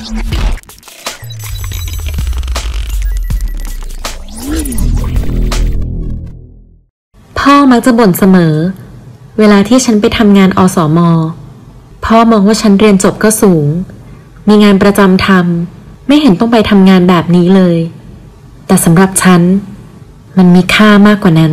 พ่อมักจะบ่นเสมอเวลาที่ฉันไปทำงานอสม.พ่อมองว่าฉันเรียนจบก็สูงมีงานประจำทำไม่เห็นต้องไปทำงานแบบนี้เลยแต่สำหรับฉันมันมีค่ามากกว่านั้น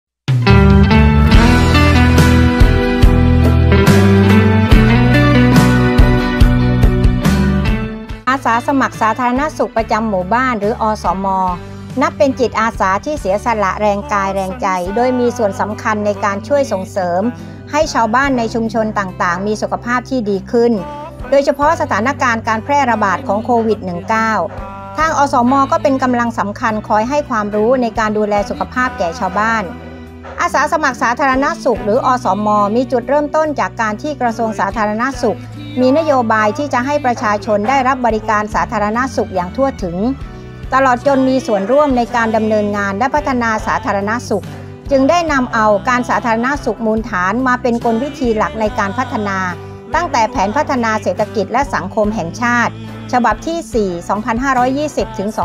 อาสาสมัครสาธารณสุขประจำหมู่บ้านหรืออสม.นับเป็นจิตอาสาที่เสียสละแรงกายแรงใจโดยมีส่วนสำคัญในการช่วยส่งเสริมให้ชาวบ้านในชุมชนต่างๆมีสุขภาพที่ดีขึ้นโดยเฉพาะสถานการณ์การแพร่ระบาดของโควิด -19 ทางอสม.ก็เป็นกำลังสำคัญคอยให้ความรู้ในการดูแลสุขภาพแก่ชาวบ้านอาสาสมัครสาธารณสุขหรืออสม.มีจุดเริ่มต้นจากการที่กระทรวงสาธารณสุขมีนโยบายที่จะให้ประชาชนได้รับบริการสาธารณสุขอย่างทั่วถึงตลอดจนมีส่วนร่วมในการดำเนินงานและพัฒนาสาธารณสุขจึงได้นำเอาการสาธารณสุขมูลฐานมาเป็นกลวิธีหลักในการพัฒนาตั้งแต่แผนพัฒนาเศรษฐกิจและสังคมแห่งชาติฉบับที่ 4 2520 ถึง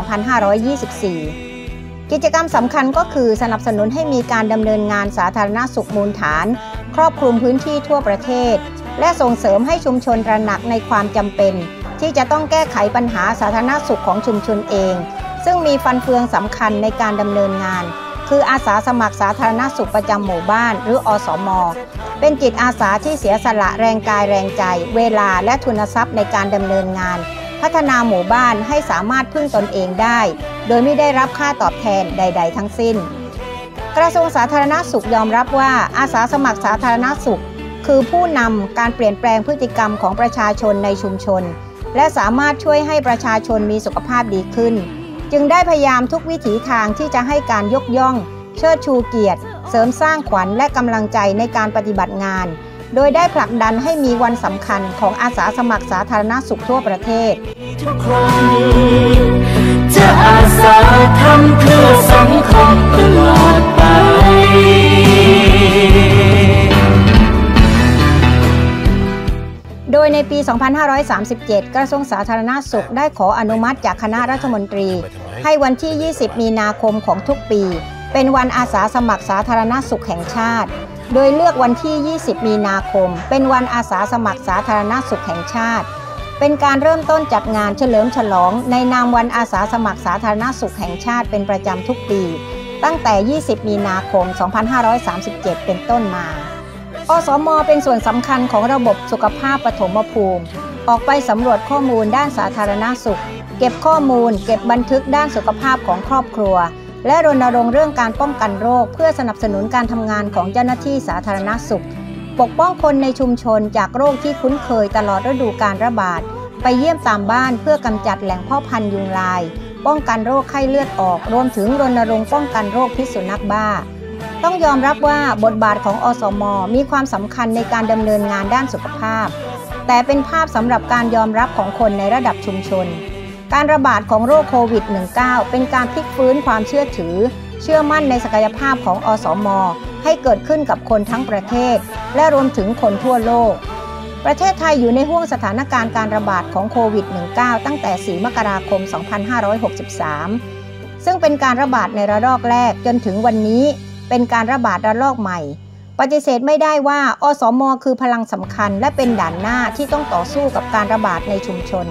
2524 กิจกรรมสำคัญก็คือสนับสนุนให้มีการดำเนินงานสาธารณสุขมูลฐานครอบคลุมพื้นที่ทั่วประเทศและส่งเสริมให้ชุมชนตระหนักในความจำเป็นที่จะต้องแก้ไขปัญหาสาธารณสุขของชุมชนเองซึ่งมีฟันเฟืองสำคัญในการดำเนินงานคืออาสาสมัครสาธารณสุขประจำหมู่บ้านหรืออสม.เป็นจิตอาสาที่เสียสละแรงกายแรงใจเวลาและทุนทรัพย์ในการดำเนินงานพัฒนาหมู่บ้านให้สามารถพึ่งตนเองได้โดยไม่ได้รับค่าตอบแทนใดๆทั้งสิ้นกระทรวงสาธารณสุขยอมรับว่าอาสาสมัครสาธารณสุขคือผู้นำการเปลี่ยนแปลงพฤติกรรมของประชาชนในชุมชนและสามารถช่วยให้ประชาชนมีสุขภาพดีขึ้นจึงได้พยายามทุกวิถีทางที่จะให้การยกย่องเชิดชูเกียรติเสริมสร้างขวัญและกำลังใจในการปฏิบัติงานโดยได้ผลักดันให้มีวันสำคัญของอาสาสมัครสาธารณสุขทั่วประเทศจะอาสาทำเพื่อสังคมตลอดไปโดยในปี 2537 กระทรวงสาธารณสุขได้ขออนุมัติจากคณะรัฐมนตรีให้วันที่ 20 มีนาคมของทุกปีเป็นวันอาสาสมัครสาธารณสุขแห่งชาติโดยเลือกวันที่ 20 มีนาคมเป็นวันอาสาสมัครสาธารณสุขแห่งชาติเป็นการเริ่มต้นจัดงานเฉลิมฉลองในนามวันอาสาสมัครสาธารณสุขแห่งชาติเป็นประจำทุกปีตั้งแต่ 20 มีนาคม 2537 เป็นต้นมาอสม.เป็นส่วนสำคัญของระบบสุขภาพปฐมภูมิออกไปสำรวจข้อมูลด้านสาธารณสุขเก็บข้อมูลเก็บบันทึกด้านสุขภาพของครอบครัวและรณรงค์เรื่องการป้องกันโรคเพื่อสนับสนุนการทำงานของเจ้าหน้าที่สาธารณสุขปกป้องคนในชุมชนจากโรคที่คุ้นเคยตลอดฤดูการระบาดไปเยี่ยมตามบ้านเพื่อกำจัดแหล่งเพาะพันธุ์ยุงลายป้องกันโรคไข้เลือดออกรวมถึงรณรงค์ป้องกันโรคพิษสุนัขบ้าต้องยอมรับว่าบทบาทของอสม.มีความสำคัญในการดำเนินงานด้านสุขภาพแต่เป็นภาพสำหรับการยอมรับของคนในระดับชุมชนการระบาดของโรคโควิด -19 เป็นการพลิกฟื้นความเชื่อถือเชื่อมั่นในศักยภาพของอสม.ให้เกิดขึ้นกับคนทั้งประเทศและรวมถึงคนทั่วโลกประเทศไทยอยู่ในห่วงสถานการณ์การระบาดของโควิด -19 ตั้งแต่ 4 มกราคม 2563 ซึ่งเป็นการระบาดในระลอกแรกจนถึงวันนี้เป็นการระบาดระลอกใหม่ปฏิเสธไม่ได้ว่าอสม.คือพลังสำคัญและเป็นด่านหน้าที่ต้องต่อสู้กับการระบาดในชุมชน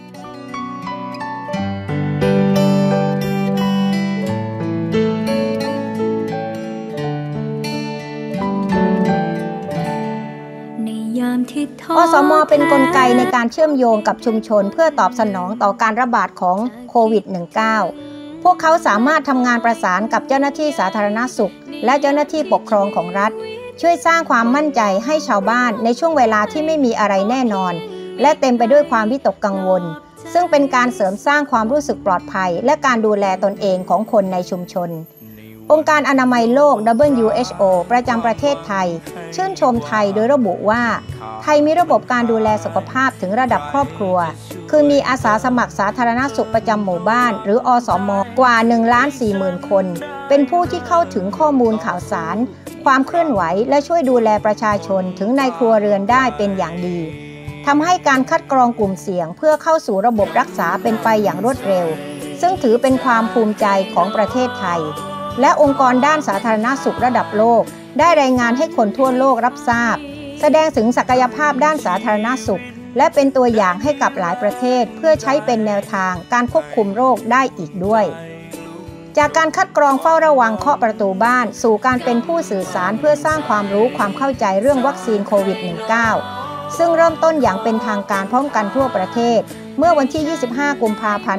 อสม.เป็นกลไกในการเชื่อมโยงกับชุมชนเพื่อตอบสนองต่อการระบาดของโควิด -19 พวกเขาสามารถทำงานประสานกับเจ้าหน้าที่สาธารณสุขและเจ้าหน้าที่ปกครองของรัฐช่วยสร้างความมั่นใจให้ชาวบ้านในช่วงเวลาที่ไม่มีอะไรแน่นอนและเต็มไปด้วยความวิตกกังวลซึ่งเป็นการเสริมสร้างความรู้สึกปลอดภัยและการดูแลตนเองของคนในชุมชนองค์การอนามัยโลก WHO ประจำประเทศไทยชื่นชมไทยโดยระบุว่าไทยมีระบบการดูแลสุขภาพถึงระดับครอบครัวคือมีอาสาสมัครสาธารณสุขประจำหมู่บ้านหรืออสม.กว่า 1,40,000 คนเป็นผู้ที่เข้าถึงข้อมูลข่าวสารความเคลื่อนไหวและช่วยดูแลประชาชนถึงในครัวเรือนได้เป็นอย่างดีทำให้การคัดกรองกลุ่มเสี่ยงเพื่อเข้าสู่ระบบรักษาเป็นไปอย่างรวดเร็วซึ่งถือเป็นความภูมิใจของประเทศไทยและองค์กรด้านสาธารณสุขระดับโลกได้รายงานให้คนทั่วโลกรับทราบแสดงถึงศักยภาพด้านสาธารณสุขและเป็นตัวอย่างให้กับหลายประเทศเพื่อใช้เป็นแนวทางการควบคุมโรคได้อีกด้วยจากการคัดกรองเฝ้าระวังเคาะประตูบ้านสู่การเป็นผู้สื่อสารเพื่อสร้างความรู้ความเข้าใจเรื่องวัคซีนโควิด -19 ซึ่งเริ่มต้นอย่างเป็นทางการพร้อมกันทั่วประเทศเมื่อวันที่ 25 กุมภาพันธ์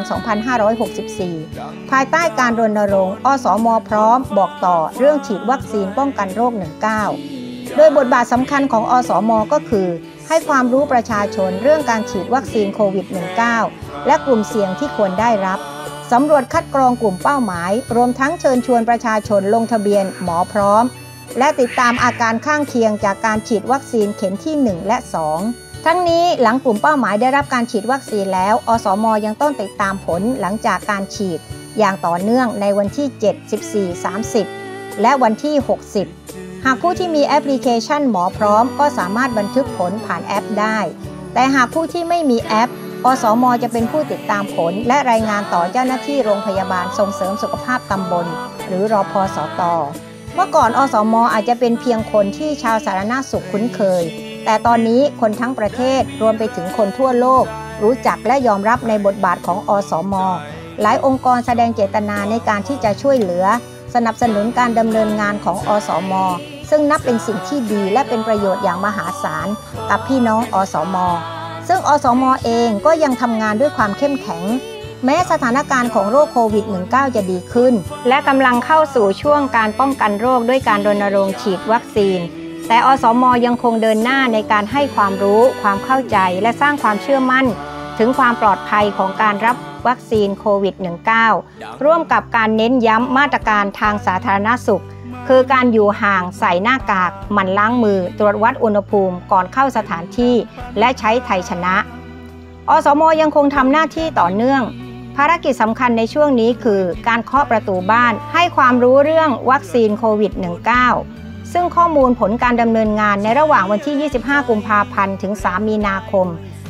2564 ภายใต้การรณรงค์อสม.พร้อมบอกต่อเรื่องฉีดวัคซีนป้องกันโรค 19 โดยบทบาทสำคัญของอสม.ก็คือให้ความรู้ประชาชนเรื่องการฉีดวัคซีนโควิด -19 และกลุ่มเสี่ยงที่ควรได้รับสำรวจคัดกรองกลุ่มเป้าหมายรวมทั้งเชิญชวนประชาชนลงทะเบียนหมอพร้อมและติดตามอาการข้างเคียงจากการฉีดวัคซีนเข็มที่ 1 และ 2 ทั้งนี้หลังกลุ่มเป้าหมายได้รับการฉีดวัคซีนแล้วอสม.ยังต้องติดตามผลหลังจากการฉีดอย่างต่อเนื่องในวันที่ 7, 14, 30 และวันที่ 60 หากผู้ที่มีแอปพลิเคชันหมอพร้อมก็สามารถบันทึกผลผ่านแอปได้แต่หากผู้ที่ไม่มีแอปอสม.จะเป็นผู้ติดตามผลและรายงานต่อเจ้าหน้าที่โรงพยาบาลส่งเสริมสุขภาพตำบลหรือรพสต.เมื่อก่อนอสม.อาจจะเป็นเพียงคนที่ชาวสาธารณสุขคุ้นเคยแต่ตอนนี้คนทั้งประเทศรวมไปถึงคนทั่วโลกรู้จักและยอมรับในบทบาทของอสม.หลายองค์กรแสดงเจตนาในการที่จะช่วยเหลือสนับสนุนการดำเนินงานของอสม.ซึ่งนับเป็นสิ่งที่ดีและเป็นประโยชน์อย่างมหาศาลกับพี่น้องอสม.ซึ่งอสม.เองก็ยังทำงานด้วยความเข้มแข็งแม้สถานการณ์ของโรคโควิด -19 จะดีขึ้นและกำลังเข้าสู่ช่วงการป้องกันโรคด้วยการรณรงค์ฉีดวัคซีนแต่อสม.ยังคงเดินหน้าในการให้ความรู้ความเข้าใจและสร้างความเชื่อมั่นถึงความปลอดภัยของการรับวัคซีนโควิด -19 ร่วมกับการเน้นย้ำมาตรการทางสาธารณสุขคือการอยู่ห่างใส่หน้ากากหมั่นล้างมือตรวจวัดอุณหภูมิก่อนเข้าสถานที่และใช้ไทยชนะอสม.ยังคงทำหน้าที่ต่อเนื่องภารกิจสำคัญในช่วงนี้คือการเคาะประตูบ้านให้ความรู้เรื่องวัคซีนโควิด -19 ซึ่งข้อมูลผลการดำเนินงานในระหว่างวันที่ 25 กุมภาพันธ์ ถึง 3 มีนาคม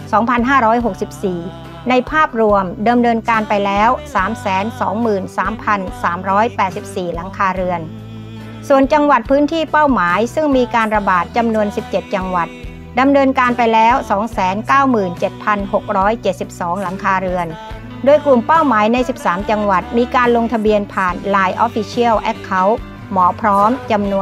2564 ในภาพรวมดำเนินการไปแล้ว 323,384 หลังคาเรือนส่วนจังหวัดพื้นที่เป้าหมายซึ่งมีการระบาดจำนวน 17 จังหวัดดำเนินการไปแล้ว 297,672 หลังคาเรือนโดยกลุ่มเป้าหมายใน 13 จังหวัดมีการลงทะเบียนผ่าน LINE Official Account หมอพร้อมจำนวน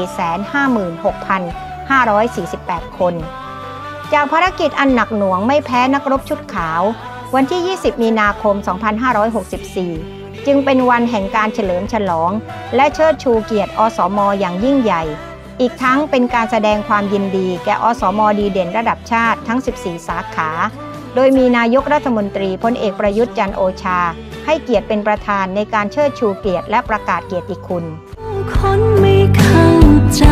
456,548 คนจากภารกิจอันหนักหน่วงไม่แพ้นักรบชุดขาววันที่ 20 มีนาคม 2564 จึงเป็นวันแห่งการเฉลิมฉลองและเชิดชูเกียรติอสม.อย่างยิ่งใหญ่อีกทั้งเป็นการแสดงความยินดีแก่อสม.ดีเด่นระดับชาติทั้ง 14 สาขาโดยมีนายกรัฐมนตรีพลเอกประยุทธ์จันทร์โอชาให้เกียรติเป็นประธานในการเชิดชูเกียรติและประกาศเกียรติคุณคนไม่เข้าใจ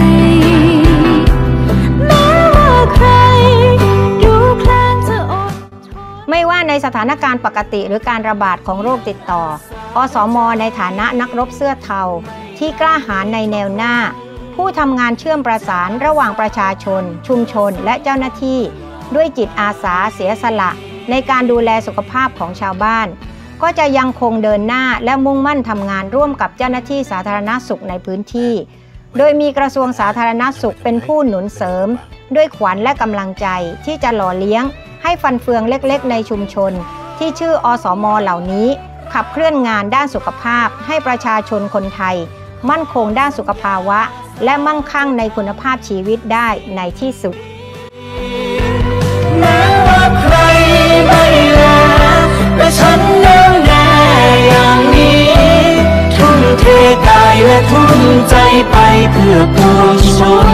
แม้ว่าใครดูแคลนจะอดไม่ว่าในสถานการณ์ปกติหรือการระบาดของโรคติดต่ออสม.ในฐานะนักรบเสื้อเทาที่กล้าหาญในแนวหน้าผู้ทำงานเชื่อมประสานระหว่างประชาชนชุมชนและเจ้าหน้าที่ด้วยจิตอาสาเสียสละในการดูแลสุขภาพของชาวบ้านก็จะยังคงเดินหน้าและมุ่งมั่นทำงานร่วมกับเจ้าหน้าที่สาธารณสุขในพื้นที่โดยมีกระทรวงสาธารณสุขเป็นผู้หนุนเสริมด้วยขวัญและกำลังใจที่จะหล่อเลี้ยงให้ฟันเฟืองเล็กๆในชุมชนที่ชื่ออสม.เหล่านี้ขับเคลื่อนงานด้านสุขภาพให้ประชาชนคนไทยมั่นคงด้านสุขภาวะและมั่งคั่งในคุณภาพชีวิตได้ในที่สุดแม้ว่าใครไม่แลแต่ฉันแน่วแน่อย่างนี้ทุ่มเทกายและทุ่มใจไปเพื่อปวงชน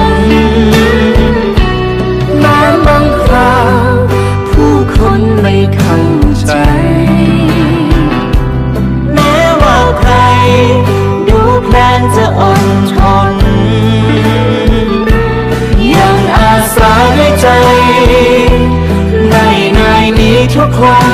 แม้บางคราวผู้คนไม่เข้าใจแม้ว่าใครดูแพลนจะอดทนยังอาสาในใจในนี้ทุกคน